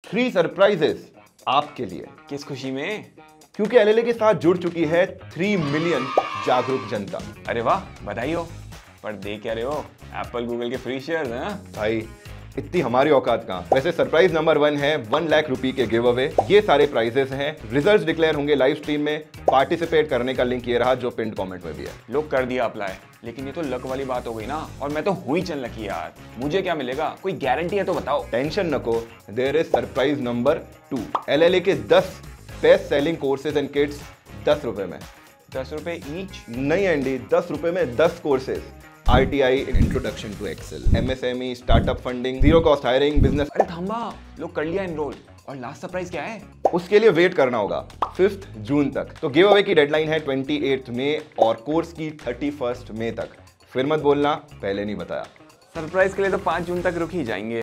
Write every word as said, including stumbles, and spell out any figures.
Three surprises आपके लिए। किस खुशी में? क्योंकि एलएलए के साथ जुड़ चुकी है थ्री मिलियन जागरूक जनता। अरे वाह, बधाई हो। पर दे क्या रहे हो? एप्पल गूगल के फ्री शेयर्स हैं? भाई इतनी हमारी औकात कहाँ। वैसे सरप्राइज नंबर वन है वन लाख रुपए के गिव अवे। ये सारे प्राइजेस हैं, रिजल्ट्स डिक्लेयर होंगे लाइव स्ट्रीम में। पार्टिसिपेट करने का लिंक ये रहा जो पिन कमेंट में भी है। लोग कर दिया अप्लाई, लेकिन ये तो लक वाली बात हो गई ना। और मैं तो हूं ही चल लकी यार। मुझे क्या मिलेगा? कोई गारंटी है तो बताओ। टेंशन नको, there is surprise number two. LLA के दस best selling courses and kits दस रुपए में। दस रुपए ईच? नहीं एंडी, दस रुपए में दस courses. RTI, introduction to Excel, MSME, startup funding, zero cost hiring, business. अरे थांबा, लोग कर लिया एनरोल। और लास्ट सरप्राइज क्या है? उसके लिए वेट करना होगा फिफ्थ जून तक। तो गिव अवे की डेडलाइन है ट्वेंटी एट मई और कोर्स की थर्टी फर्स्ट मई तक। फिर मत बोलना पहले नहीं बताया। सरप्राइज के लिए तो पाँच जून तक रुक ही जाएंगे।